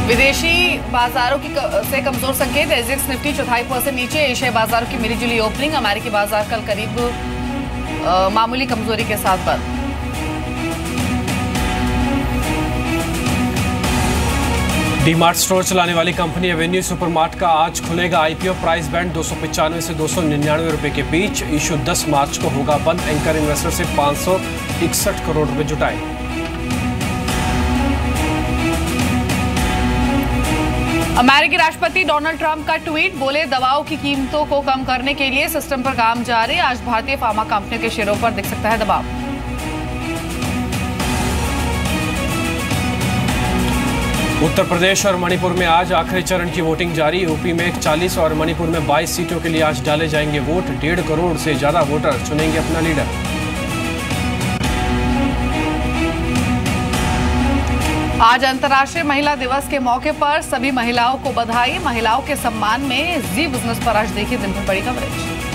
विदेशी बाजारों से कमजोर संकेत। एसजीएक्स निफ्टी 0.25% नीचे। एशियाई बाजारों की मिलीजुली ओपनिंग। अमेरिकी बाजार कल करीब मामूली कमजोरी के साथ बंद। डीमार्ट स्टोर चलाने वाली कंपनी एवेन्यू सुपरमार्ट का आज खुलेगा आईपीओ। प्राइस बैंड 295 से 299 रुपए के बीच। इशू 10 मार्च को होगा बंद। एंकर इन्वेस्टर से 561 करोड़ रुपए जुटाए। अमेरिकी राष्ट्रपति डोनाल्ड ट्रंप का ट्वीट। बोले दवाओं की कीमतों को कम करने के लिए सिस्टम पर काम जारी। आज भारतीय फार्मा कंपनियों के शेयरों पर दिख सकता है दबाव। उत्तर प्रदेश और मणिपुर में आज आखिरी चरण की वोटिंग जारी। यूपी में 40 और मणिपुर में 22 सीटों के लिए आज डाले जाएंगे वोट। 1.5 करोड़ से ज्यादा वोटर चुनेंगे अपना लीडर। आज अंतर्राष्ट्रीय महिला दिवस के मौके पर सभी महिलाओं को बधाई। महिलाओं के सम्मान में जी बिजनेस पर आज देखिए दिन भर बड़ी कवरेज।